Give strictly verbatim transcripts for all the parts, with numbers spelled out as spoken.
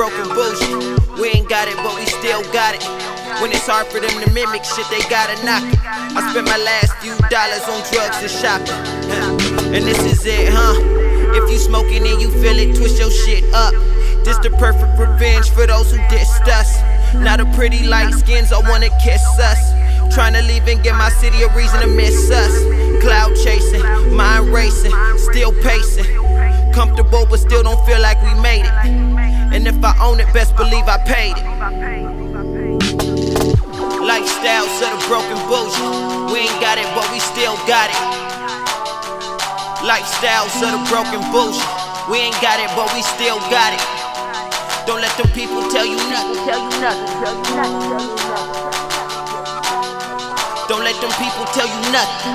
broken bullshit. We ain't got it, but we still got it. When it's hard for them to mimic shit, they gotta knock it. I spent my last few dollars on drugs and shopping, and this is it, huh? If you smoking and you feel it, twist your shit up. This the perfect revenge for those who dissed us. Not a pretty light skins, I wanna kiss us. Tryna leave and give my city a reason to miss us. Cloud chasing, mind racing, still pacing. Comfortable but still don't feel like we made it. And if I own it, best believe I paid it. Lifestyles of the broken bullshit. We ain't got it, but we still got it. Lifestyles of the broken bullshit. We ain't got it, but we still got it. Don't let them people tell you nothing. Tell you nothing. Tell you nothing. Tell you nothing. Don't let them people tell you nothing.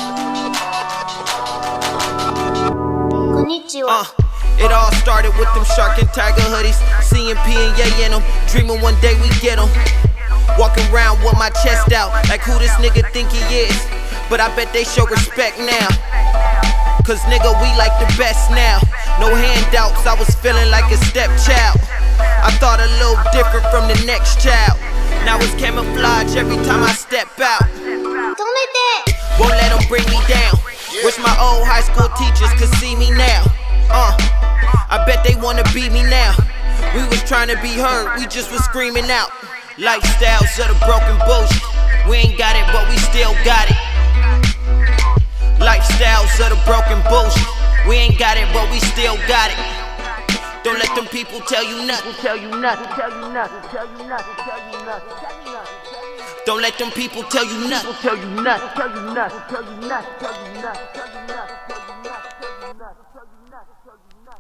Uh, it all started with them shark and tiger hoodies, C M P and Ye in them, dreaming one day we get them. Walking around with my chest out, like who this nigga think he is. But I bet they show respect now, cause nigga we like the best now. No handouts, I was feeling like a stepchild. I thought a little different from the next child. Now it's camouflage every time I step out. Don't let that. Won't let them bring me down. Wish my old high school teachers could see me now. Uh, I bet they wanna beat me now. We was trying to be heard, we just was screaming out. Lifestyles of the broken bullshit. We ain't got it, but we still got it. Lifestyles of the broken bullshit. We ain't got it, but we still got it. Don't let them people tell you nothing. Tell you nothing. Tell you nothing. Tell you nothing. Tell you nothing. Tell you nothing. Don't let them people tell you nothing. Tell you nothing. Tell you nothing. Tell you nothing. Tell you nothing. Tell you nothing. Tell you nothing. Tell you nothing. Tell you nothing. Tell you nothing.